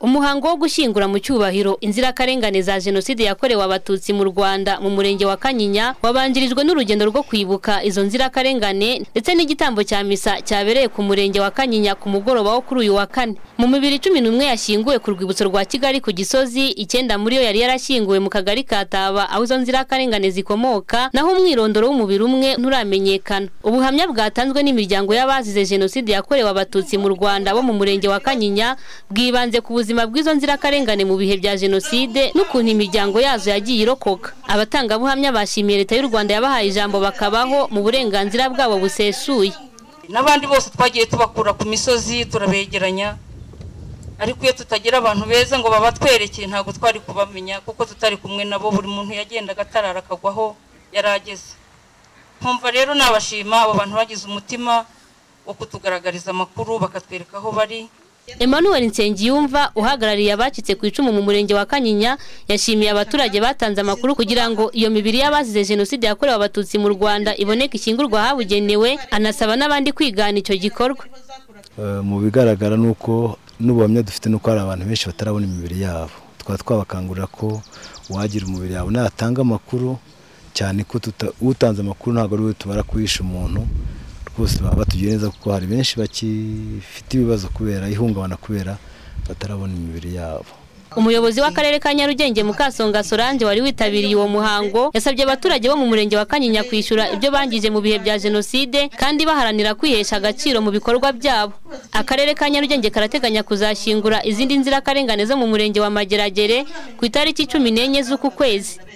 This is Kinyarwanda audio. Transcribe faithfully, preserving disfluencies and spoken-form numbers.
Umuhango wo gushyingura mu cyubahiro inzirakarengane za Jenoside yakorewe Abatutsi mu Rwanda mu murenge wa Kanyinya wabanjirijwe n'urugendo rwo kwibuka izo nzirakarengane ndetse n'igitambo cya misa cyabereye ku murenge wa Kanyinya ku mugoroba wo kuri uyu wa kane. Mu mibiri cumi n'umwe yashyinguwe ku rwibutso rwa Kigali ku Gisozi, icyenda muri yo yari yarashyinguwe mu kagari ka Taba aho izo nzirakarengane zikomoka, naho umwirondoro w'umubiri umwe nturamenyekana. Ubuhamya bwatanzwe n'imiryango y'abazize Jenoside yakorewe Abatutsi mu Rwanda bo mu murenge wa Kanyinya bwibanze ku buzima bw'izo nzirakarengane mu bihe bya Jenoside n'ukuntu imiryango yazo yagiye irokoka. Abatangabuhamya bashimiye Leta y'u Rwanda yabahaye ijambo bakabaho mu burenganzira bwabo busesuye. N'abandi bose twagiye tubakura ku misozi turabegeranya, ariko iyo tutagira abantu beza ngo babatwerekeye ntabwo twari kubamenya, kuko tutari kumwe nabo. Buri muntu yagendaga atarara akagwaho yarageze. Nkumva rero nabashima abo bantu bagize umutima wo kutugaragariza amakuru bakatwereka aho bari. Emmanuel Nsengiyumva uhagarariye abacitse ku icumu mu murenge wa Kanyinya yashimiye abaturage batanze amakuru kugira ngo iyo mibiri y'abazize Jenoside yakorewe Abatutsi mu Rwanda iboneke ishyingurwa habugenewe, anasaba n'abandi kwigana icyo gikorwa. Mu bigaragara nuko n'ubuhamya dufite nuko hari abantu benshi batarabona imibiri yabo. Twaba twabakangurira ko wagira umubiri yawe natanga amakuru, cyane ko utanze amakuru ntabwo ari we tubara kuhisha umuntu. Rwose baba batugenza kuko hari benshi bakifite ibibazo kubera ihungabana kubera batarabona imibiri yabo. Umuyobozi w'akarere ka Nyarugenge Mukasonga Solange wari witabiriye uwo muhango yasabye abaturage bo mu murenge wa Kanyinya kwishyura ibyo bangije mu bihe bya Jenoside kandi baharanira kwihesha agaciro mu bikorwa byabo. Akarere ka Nyarugenge karateganya kuzashyingura izindi nzirakarengane zo mu murenge wa Mageragere ku itariki cumi n'enye z'uku kwezi.